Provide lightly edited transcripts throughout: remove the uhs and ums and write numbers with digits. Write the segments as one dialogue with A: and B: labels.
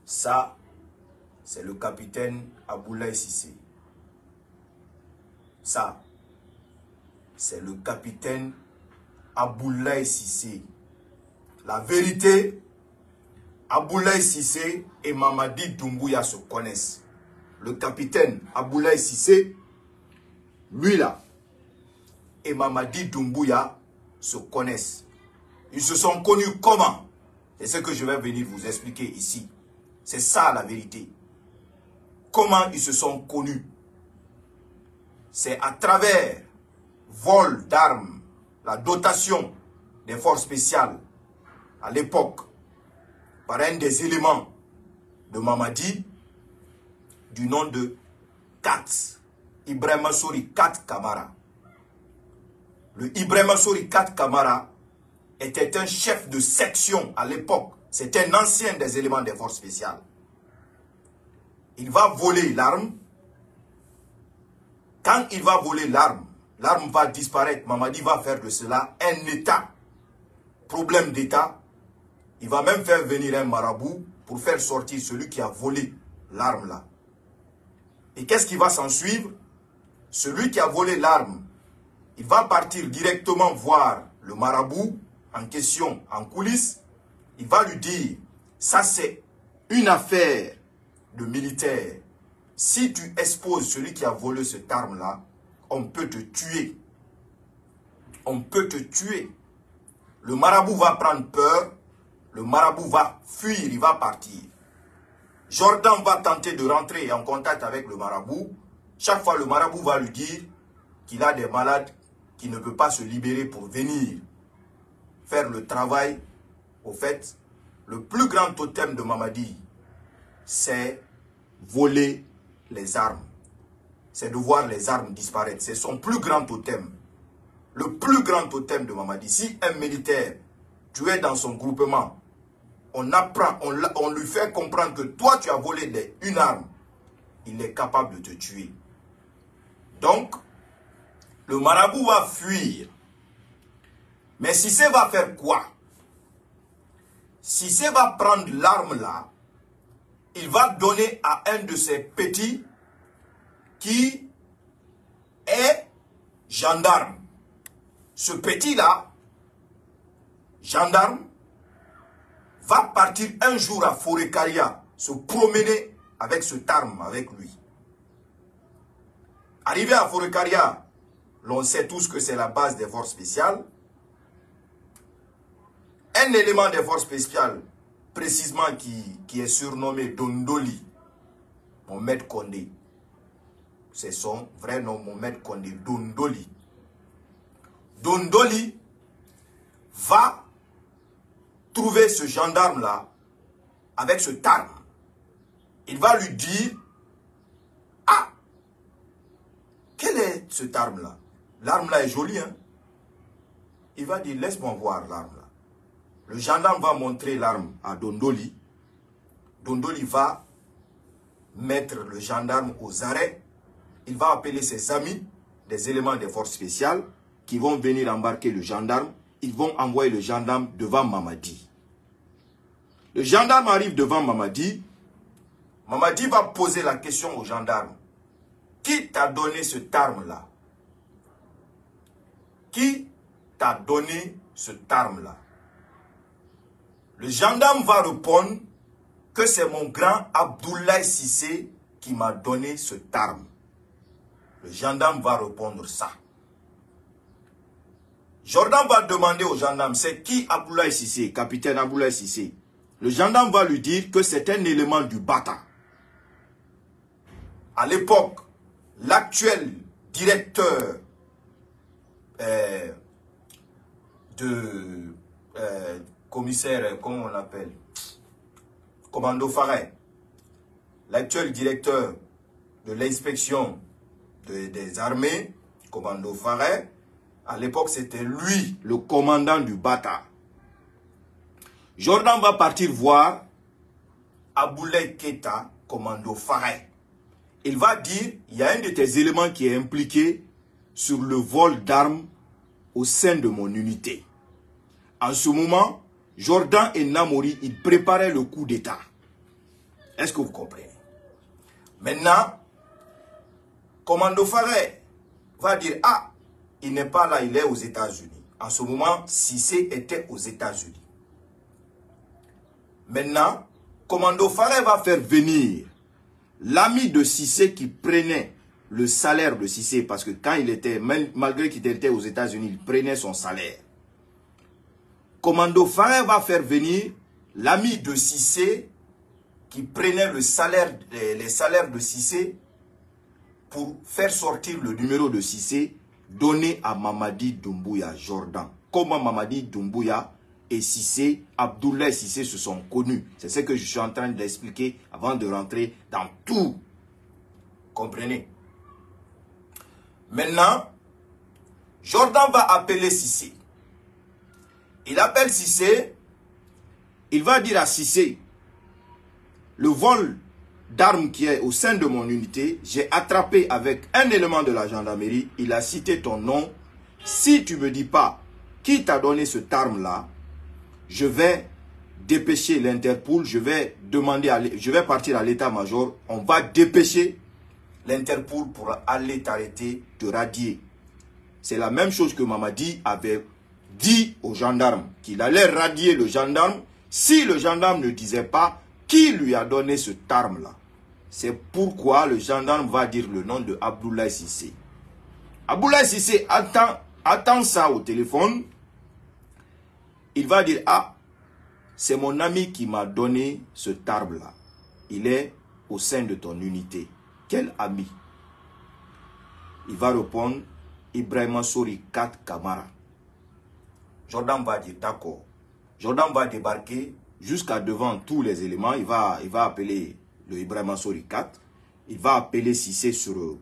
A: Ça, c'est le capitaine Aboulaye Cissé. Ça, c'est le capitaine Aboulaye Cissé. La vérité, Aboulaye Cissé et Mamadi Doumbouya se connaissent. Le capitaine Aboulaye Cissé, lui là, et Mamadi Doumbouya se connaissent. Ils se sont connus comment? C'est ce que je vais venir vous expliquer ici. C'est ça la vérité. Comment ils se sont connus? C'est à travers vol d'armes, la dotation des forces spéciales à l'époque par un des éléments de Mamadi du nom de Kat, Ibrahima Sori Kat Kamara. Le Ibrahima Sori Kat Kamara était un chef de section à l'époque. C'était un ancien des éléments des forces spéciales. Il va voler l'arme. Quand il va voler l'arme, l'arme va disparaître. Mamadi va faire de cela un état. Problème d'état. Il va même faire venir un marabout pour faire sortir celui qui a volé l'arme là. Et qu'est-ce qui va s'en suivre? Celui qui a volé l'arme, il va partir directement voir le marabout en question, en coulisses. Il va lui dire, ça c'est une affaire de militaire. Si tu exposes celui qui a volé cette arme-là, on peut te tuer. On peut te tuer. Le marabout va prendre peur. Le marabout va fuir, il va partir. Jordan va tenter de rentrer en contact avec le marabout. Chaque fois, le marabout va lui dire qu'il a des malades qui ne peuvent pas se libérer pour venir faire le travail. Au fait, le plus grand totem de Mamadi, c'est voler les armes. C'est de voir les armes disparaître. C'est son plus grand totem. Le plus grand totem de Mamadi. Si un militaire, tu es dans son groupement, on apprend, on lui fait comprendre que toi, tu as volé une arme, il est capable de te tuer. Donc, le marabout va fuir. Mais Cissé va faire quoi? Cissé va prendre l'arme là, il va donner à un de ses petits qui est gendarme. Ce petit-là, gendarme, va partir un jour à Forêt-Caria, se promener avec cette arme avec lui. Arrivé à Forêt-Caria, l'on sait tous que c'est la base des forces spéciales. Un élément des forces spéciales, précisément qui est surnommé Dondoli, Mohamed Condé. C'est son vrai nom, Mohamed Condé, Dondoli. Dondoli va trouver ce gendarme-là avec cette arme. Il va lui dire, ah, quelle est cette arme-là? L'arme-là est jolie, hein? Il va dire, laisse-moi voir l'arme-là. Le gendarme va montrer l'arme à Dondoli. Dondoli va mettre le gendarme aux arrêts. Il va appeler ses amis, des éléments des forces spéciales, qui vont venir embarquer le gendarme. Ils vont envoyer le gendarme devant Mamadi. Le gendarme arrive devant Mamadi. Mamadi va poser la question au gendarme. Qui t'a donné cette arme-là? Qui t'a donné cette arme-là? Le gendarme va répondre que c'est mon grand Aboulaye Cissé qui m'a donné cette arme. Le gendarme va répondre ça. Jordan va demander au gendarme, c'est qui Aboulaye Cissé, capitaine Aboulaye Cissé? Le gendarme va lui dire que c'est un élément du Bata. À l'époque, l'actuel directeur commissaire, comment on l'appelle? Commando Faré. L'actuel directeur de l'inspection des armées, Commando Faré, à l'époque, c'était lui, le commandant du Bata. Jordan va partir voir Aboulaye Keita, Commando Faré. Il va dire, il y a un de tes éléments qui est impliqué sur le vol d'armes au sein de mon unité. En ce moment, Jordan et Namori, ils préparaient le coup d'État. Est-ce que vous comprenez? Maintenant, Commando Faré va dire, ah, il n'est pas là, il est aux États-Unis. En ce moment, Cissé était aux États-Unis. Maintenant, Commando Faré va faire venir l'ami de Cissé qui prenait le salaire de Cissé, parce que quand il était, malgré qu'il était aux États-Unis, il prenait son salaire. Commando Faré va faire venir l'ami de Cissé qui prenait les salaires de Cissé pour faire sortir le numéro de Cissé donné à Mamadi Doumbouya Jordan. Comment Mamadi Doumbouya et Cissé, Abdoulaye Cissé se sont connus. C'est ce que je suis en train d'expliquer avant de rentrer dans tout. Comprenez? Maintenant, Jordan va appeler Cissé. Il appelle Cissé. Il va dire à Cissé, le vol d'armes qui est au sein de mon unité, j'ai attrapé avec un élément de la gendarmerie, il a cité ton nom. Si tu ne me dis pas qui t'a donné cette arme-là, je vais dépêcher l'Interpol, je vais partir à l'état-major, on va dépêcher l'Interpol pour aller t'arrêter, te radier. C'est la même chose que Mamadi avait dit aux gendarmes, qu'il allait radier le gendarme si le gendarme ne disait pas qui lui a donné cette arme-là. C'est pourquoi le gendarme va dire le nom de Abdoulaye Cissé. Abdoulaye Cissé attend ça au téléphone. Il va dire, ah, c'est mon ami qui m'a donné cette arme-là. Il est au sein de ton unité. Quel ami? Il va répondre, Ibrahima Sori 4 Camara. Jordan va dire, d'accord. Jordan va débarquer jusqu'à devant tous les éléments. Il va appeler le Ibrahima Sori 4. Il va appeler Cissé sur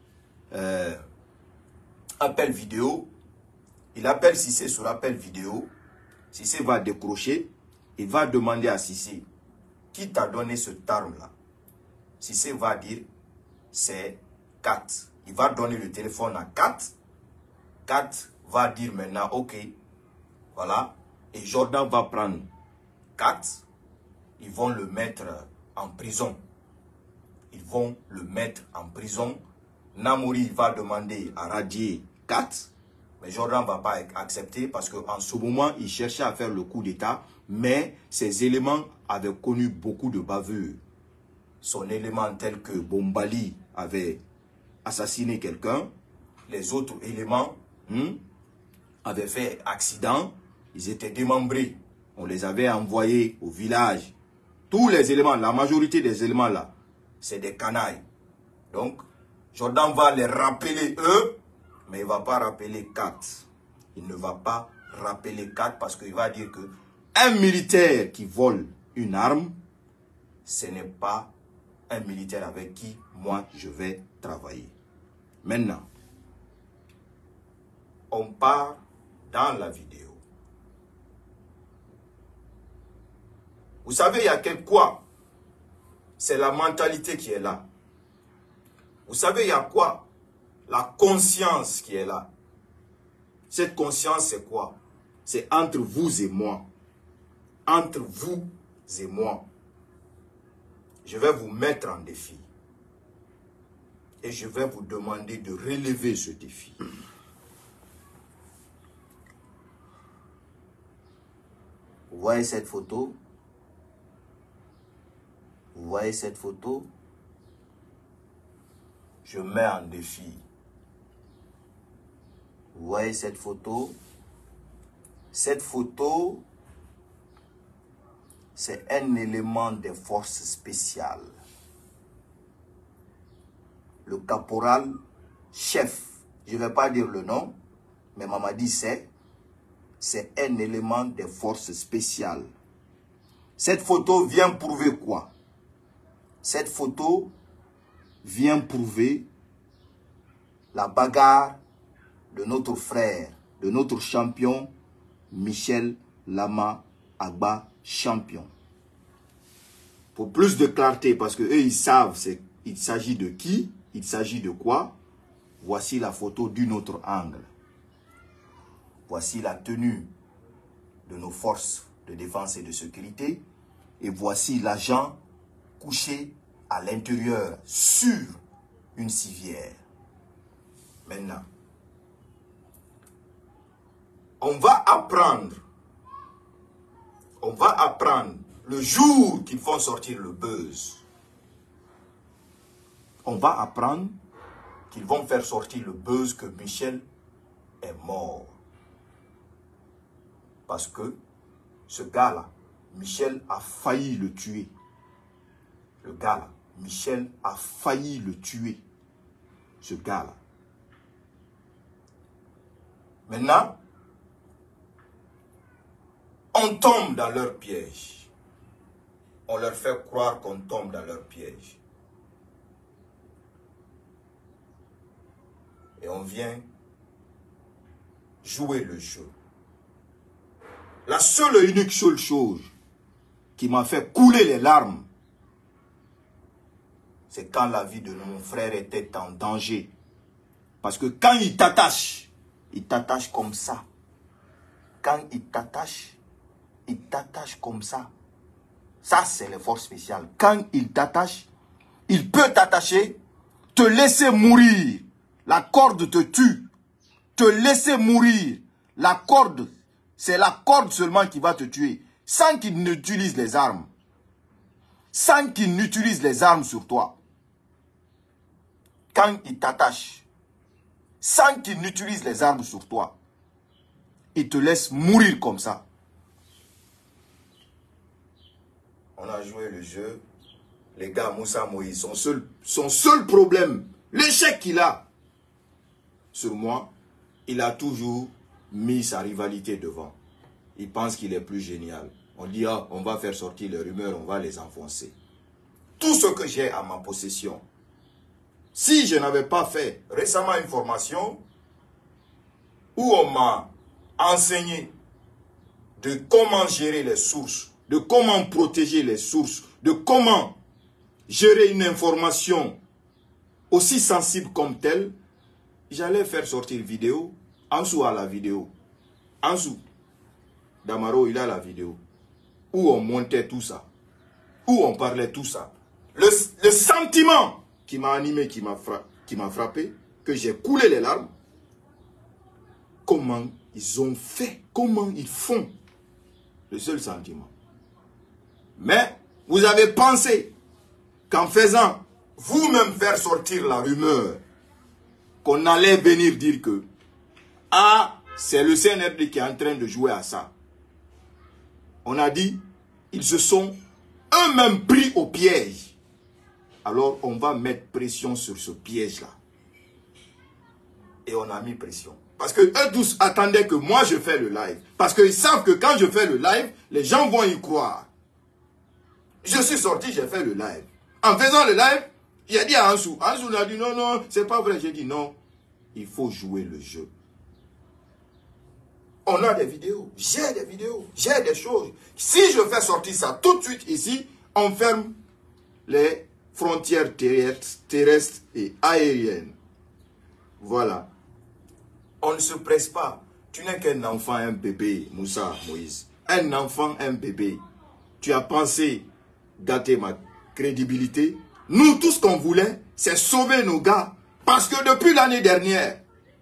A: appel vidéo. Il appelle Cissé sur appel vidéo. Cissé va décrocher. Il va demander à Cissé, qui t'a donné cette arme-là? Cissé va dire, c'est 4. Il va donner le téléphone à 4. 4 va dire maintenant, ok, voilà. Et Jordan va prendre 4. Ils vont le mettre en prison. Ils vont le mettre en prison. Namouri va demander à radier 4. Mais Jordan ne va pas accepter parce qu'en ce moment, il cherchait à faire le coup d'État. Mais ces éléments avaient connu beaucoup de bavures. Son élément tel que Bombali avait assassiné quelqu'un. Les autres éléments avaient fait accident. Ils étaient démembrés. On les avait envoyés au village. Tous les éléments, la majorité des éléments là, c'est des canailles. Donc, Jordan va les rappeler eux, mais il ne va pas rappeler 4. Il ne va pas rappeler 4 parce qu'il va dire que un militaire qui vole une arme, ce n'est pas un militaire avec qui moi je vais travailler. Maintenant, on part dans la vidéo. Vous savez, il y a quoi? C'est la mentalité qui est là. Vous savez, il y a quoi? La conscience qui est là. Cette conscience, c'est quoi? C'est entre vous et moi. Entre vous et moi. Je vais vous mettre en défi. Et je vais vous demander de relever ce défi. Vous voyez cette photo? Vous voyez cette photo? Je mets en défi. Vous voyez cette photo? Cette photo, c'est un élément des forces spéciales. Le caporal chef, je ne vais pas dire le nom, mais Mamadi sait, c'est un élément des forces spéciales. Cette photo vient prouver quoi? Cette photo vient prouver la bagarre de notre frère, de notre champion, Michel Lama Agba, champion. Pour plus de clarté, parce qu'eux, ils savent il s'agit de qui, il s'agit de quoi. Voici la photo d'un autre angle. Voici la tenue de nos forces de défense et de sécurité. Et voici l'agent couché à l'intérieur, sur une civière. Maintenant, on va apprendre le jour qu'ils font sortir le buzz. On va apprendre qu'ils vont faire sortir le buzz que Michel est mort. Parce que ce gars-là, Michel a failli le tuer. Le gars-là, Michel a failli le tuer. Ce gars-là. Maintenant, on tombe dans leur piège. On leur fait croire qu'on tombe dans leur piège. Et on vient jouer le jeu. La seule et unique seule chose qui m'a fait couler les larmes, c'est quand la vie de mon frère était en danger. Parce que quand il t'attache comme ça. Quand il t'attache comme ça. Ça, c'est les forces spéciales. Quand il t'attache, il peut t'attacher, te laisser mourir. La corde te tue. Te laisser mourir. La corde, c'est la corde seulement qui va te tuer. Sans qu'il n'utilise les armes. Sans qu'il n'utilise les armes sur toi. Quand il t'attache, sans qu'il n'utilise les armes sur toi, il te laisse mourir comme ça. On a joué le jeu. Les gars, Moussa Moïse, son seul problème, l'échec qu'il a sur moi, il a toujours mis sa rivalité devant. Il pense qu'il est plus génial. On dit, ah, on va faire sortir les rumeurs, on va les enfoncer. Tout ce que j'ai à ma possession, si je n'avais pas fait récemment une formation où on m'a enseigné de comment gérer les sources, de comment protéger les sources, de comment gérer une information aussi sensible comme telle, j'allais faire sortir vidéo. Ansou a la vidéo. Ansou, Damaro, il a la vidéo. Où on montait tout ça. Où on parlait tout ça. Le sentiment qui m'a animé, qui m'a frappé, que j'ai coulé les larmes. Comment ils ont fait, comment ils font. Le seul sentiment. Mais vous avez pensé qu'en faisant vous-même faire sortir la rumeur, qu'on allait venir dire que ah, c'est le CNRD qui est en train de jouer à ça. On a dit, ils se sont eux-mêmes pris au piège. Alors on va mettre pression sur ce piège-là. Et on a mis pression. Parce que eux tous attendaient que moi je fais le live. Parce qu'ils savent que quand je fais le live, les gens vont y croire. Je suis sorti, j'ai fait le live. En faisant le live, il a dit à Ansou. Ansou a dit non, non, c'est pas vrai. J'ai dit non, il faut jouer le jeu. On a des vidéos, j'ai des choses. Si je fais sortir ça tout de suite ici, on ferme les frontières terrestres et aériennes. Voilà. On ne se presse pas. Tu n'es qu'un enfant, un bébé, Moussa Moïse. Un enfant, un bébé. Tu as pensé gâter ma crédibilité. Nous, tout ce qu'on voulait, c'est sauver nos gars. Parce que depuis l'année dernière,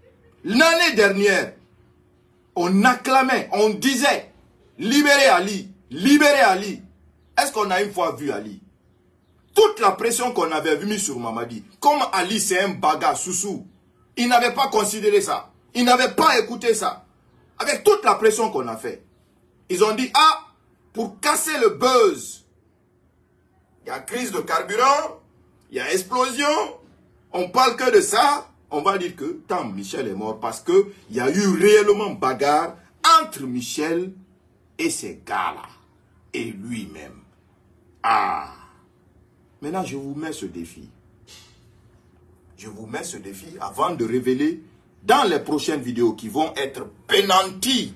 A: on acclamait, on disait, libérez Ali, libérez Ali. Est-ce qu'on a une fois vu Ali? Toute la pression qu'on avait mise sur Mamadi, comme Ali c'est un bagarre sous-sous, il n'avait pas considéré ça. Il n'avait pas écouté ça. Avec toute la pression qu'on a fait. Ils ont dit, ah, pour casser le buzz, il y a crise de carburant, il y a explosion, on parle que de ça, on va dire que tant Michel est mort parce qu'il y a eu réellement bagarre entre Michel et ces gars-là. Et lui-même. Ah. Maintenant, je vous mets ce défi. Je vous mets ce défi avant de révéler dans les prochaines vidéos qui vont être pénanties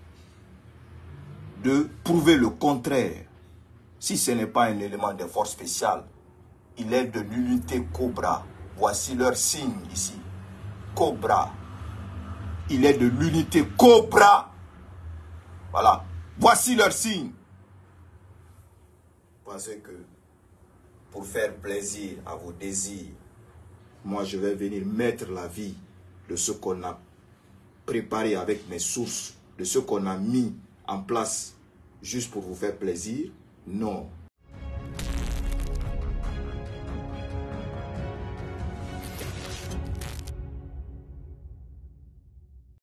A: de prouver le contraire. Si ce n'est pas un élément de force spéciale, il est de l'unité Cobra. Voici leur signe ici. Cobra. Il est de l'unité Cobra. Voilà. Voici leur signe. Pensez que pour faire plaisir à vos désirs. Moi, je vais venir mettre la vie de ce qu'on a préparé avec mes sources, de ce qu'on a mis en place juste pour vous faire plaisir. Non.